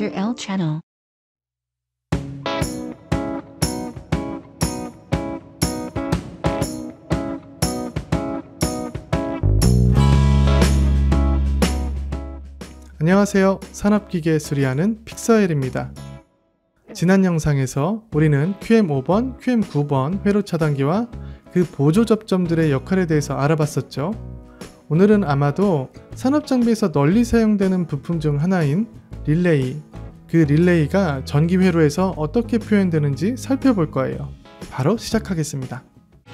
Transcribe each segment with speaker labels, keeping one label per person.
Speaker 1: Dr. L Channel.
Speaker 2: 안녕하세요. 산업기계 수리하는 픽서엘입니다. 지난 영상에서 우리는 QM5번, QM9번 회로 차단기와 그 보조 접점들의 역할에 대해서 알아봤었죠. 오늘은 아마도 산업장비에서 널리 사용되는 부품 중 하나인 릴레이, 그 릴레이가 전기 회로에서 어떻게 표현되는지 살펴볼 거예요. 바로 시작하겠습니다.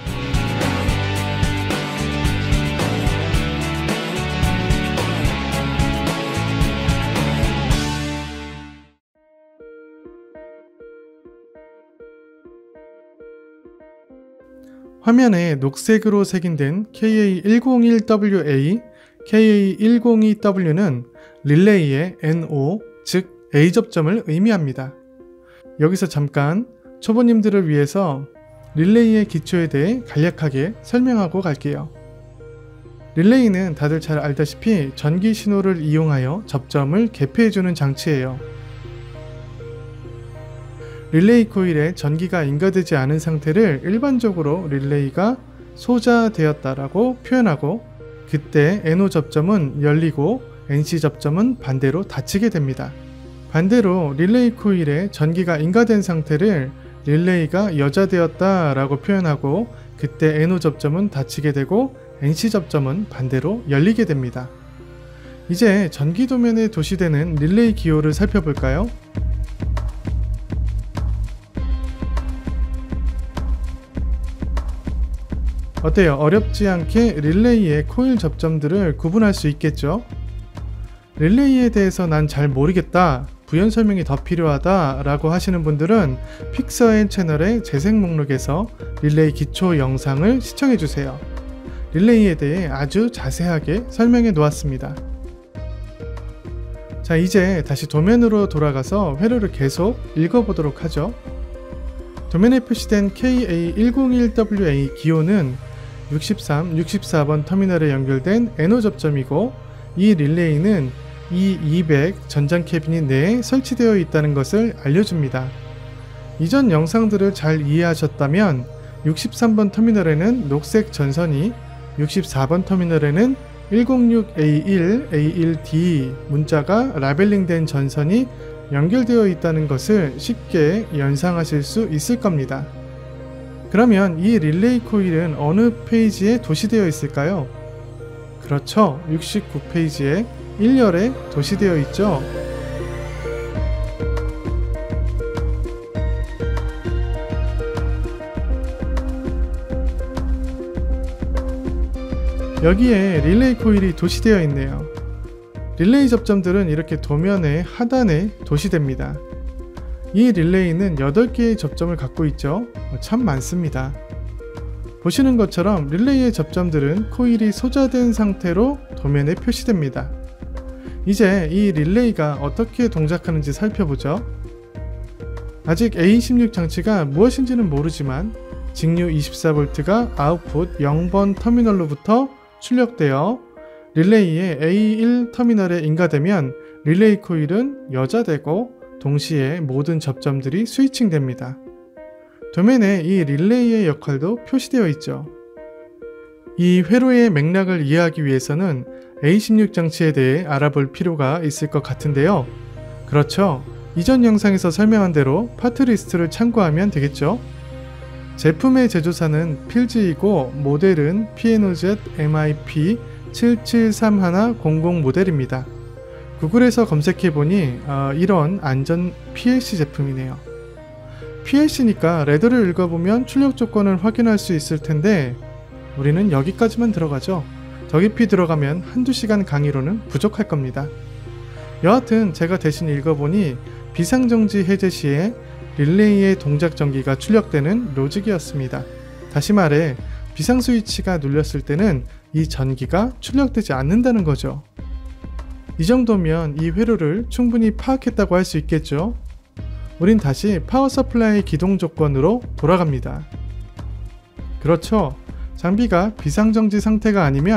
Speaker 2: 화면에 녹색으로 색인된 KA101WA, KA102W는 릴레이의 NO, 즉 A 접점을 의미합니다. 여기서 잠깐 초보님들을 위해서 릴레이의 기초에 대해 간략하게 설명하고 갈게요. 릴레이는 다들 잘 알다시피 전기 신호를 이용하여 접점을 개폐해주는 장치예요. 릴레이 코일에 전기가 인가되지 않은 상태를 일반적으로 릴레이가 소자되었다라고 표현하고, 그때 NO 접점은 열리고 NC 접점은 반대로 닫히게 됩니다. 반대로 릴레이 코일에 전기가 인가된 상태를 릴레이가 여자되었다라고 표현하고, 그때 NO 접점은 닫히게 되고 NC 접점은 반대로 열리게 됩니다. 이제 전기 도면에 도시되는 릴레이 기호를 살펴볼까요? 어때요? 어렵지 않게 릴레이의 코일 접점들을 구분할 수 있겠죠? 릴레이에 대해서 난 잘 모르겠다, 부연 설명이 더 필요하다 라고 하시는 분들은 픽서엘 채널의 재생 목록에서 릴레이 기초 영상을 시청해 주세요. 릴레이에 대해 아주 자세하게 설명해 놓았습니다. 자, 이제 다시 도면으로 돌아가서 회로를 계속 읽어보도록 하죠. 도면에 표시된 KA101WA 기호는 63, 64번 터미널에 연결된 NO 접점이고, 이 릴레이는 E200 전장 캐비닛 내에 설치되어 있다는 것을 알려줍니다. 이전 영상들을 잘 이해하셨다면 63번 터미널에는 녹색 전선이, 64번 터미널에는 106A1, A1D 문자가 라벨링된 전선이 연결되어 있다는 것을 쉽게 연상하실 수 있을 겁니다. 그러면 이 릴레이 코일은 어느 페이지에 도시되어 있을까요? 그렇죠. 69페이지에 1열에 도시되어 있죠. 여기에 릴레이 코일이 도시되어 있네요. 릴레이 접점들은 이렇게 도면의 하단에 도시됩니다. 이 릴레이는 8개의 접점을 갖고 있죠. 참 많습니다. 보시는 것처럼 릴레이의 접점들은 코일이 소자된 상태로 도면에 표시됩니다. 이제 이 릴레이가 어떻게 동작하는지 살펴보죠. 아직 A16 장치가 무엇인지는 모르지만 직류 24V가 아웃풋 0번 터미널로부터 출력되어 릴레이의 A1 터미널에 인가되면 릴레이 코일은 여자되고 동시에 모든 접점들이 스위칭 됩니다. 도면에 이 릴레이의 역할도 표시되어 있죠. 이 회로의 맥락을 이해하기 위해서는 A16 장치에 대해 알아볼 필요가 있을 것 같은데요. 그렇죠. 이전 영상에서 설명한 대로 파트 리스트를 참고하면 되겠죠. 제품의 제조사는 필즈이고 모델은 P&OZ MIP 773100 모델입니다. 구글에서 검색해보니 이런 안전 PLC 제품이네요. PLC니까 레더를 읽어보면 출력 조건을 확인할 수 있을 텐데 우리는 여기까지만 들어가죠. 더 깊이 들어가면 한두 시간 강의로는 부족할 겁니다. 여하튼 제가 대신 읽어보니 비상정지 해제 시에 릴레이의 동작 전기가 출력되는 로직이었습니다. 다시 말해 비상 스위치가 눌렸을 때는 이 전기가 출력되지 않는다는 거죠. 이 정도면 이 회로를 충분히 파악했다고 할 수 있겠죠. 우린 다시 파워 서플라이 기동 조건으로 돌아갑니다. 그렇죠. 장비가 비상정지 상태가 아니면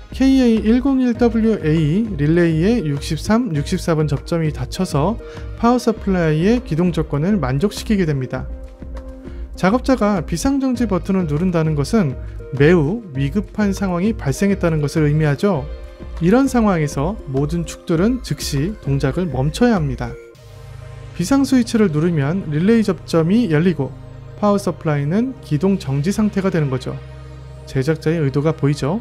Speaker 2: KA101WA 릴레이의 63, 64번 접점이 닫혀서 파워 서플라이의 기동 조건을 만족시키게 됩니다. 작업자가 비상정지 버튼을 누른다는 것은 매우 위급한 상황이 발생했다는 것을 의미하죠. 이런 상황에서 모든 축들은 즉시 동작을 멈춰야 합니다. 비상 스위치를 누르면 릴레이 접점이 열리고 파워 서플라이는 기동 정지 상태가 되는 거죠. 제작자의 의도가 보이죠?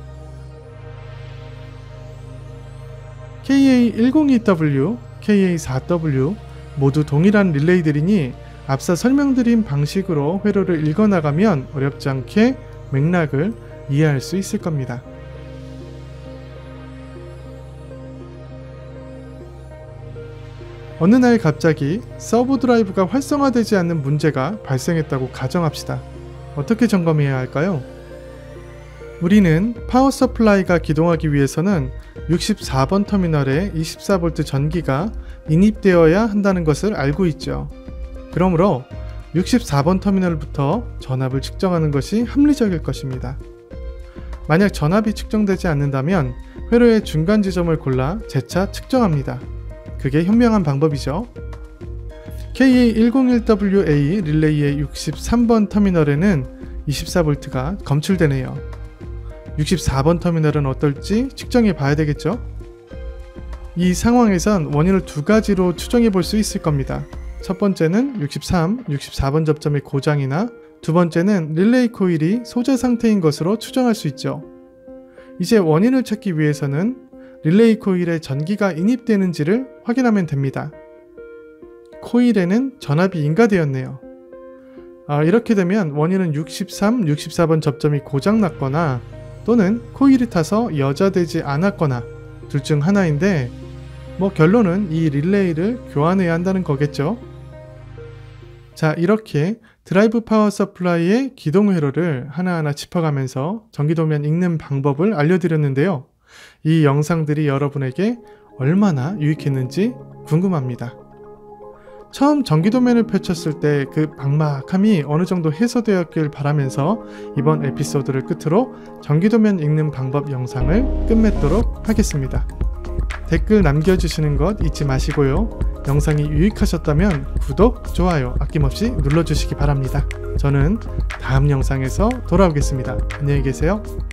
Speaker 2: KA102W, KA4W 모두 동일한 릴레이들이니 앞서 설명드린 방식으로 회로를 읽어나가면 어렵지 않게 맥락을 이해할 수 있을 겁니다. 어느 날 갑자기 서버 드라이브가 활성화되지 않는 문제가 발생했다고 가정합시다. 어떻게 점검해야 할까요? 우리는 파워 서플라이가 기동하기 위해서는 64번 터미널에 24V 전기가 인입되어야 한다는 것을 알고 있죠. 그러므로 64번 터미널부터 전압을 측정하는 것이 합리적일 것입니다. 만약 전압이 측정되지 않는다면 회로의 중간 지점을 골라 재차 측정합니다. 그게 현명한 방법이죠. KA101WA 릴레이의 63번 터미널에는 24V가 검출되네요. 64번 터미널은 어떨지 측정해 봐야 되겠죠? 이 상황에선 원인을 두 가지로 추정해 볼 수 있을 겁니다. 첫 번째는 63, 64번 접점의 고장이나 두 번째는 릴레이 코일이 소재 상태인 것으로 추정할 수 있죠. 이제 원인을 찾기 위해서는 릴레이 코일에 전기가 인입되는지를 확인하면 됩니다. 코일에는 전압이 인가되었네요. 이렇게 되면 원인은 63, 64번 접점이 고장났거나 또는 코일이 타서 여자되지 않았거나 둘 중 하나인데 결론은 이 릴레이를 교환해야 한다는 거겠죠. 자, 이렇게 드라이브 파워 서플라이의 기동 회로를 하나하나 짚어가면서 전기도면 읽는 방법을 알려드렸는데요. 이 영상들이 여러분에게 얼마나 유익했는지 궁금합니다. 처음 전기도면을 펼쳤을 때 그 막막함이 어느 정도 해소되었길 바라면서 이번 에피소드를 끝으로 전기도면 읽는 방법 영상을 끝맺도록 하겠습니다. 댓글 남겨주시는 것 잊지 마시고요. 영상이 유익하셨다면 구독, 좋아요 아낌없이 눌러주시기 바랍니다. 저는 다음 영상에서 돌아오겠습니다. 안녕히 계세요.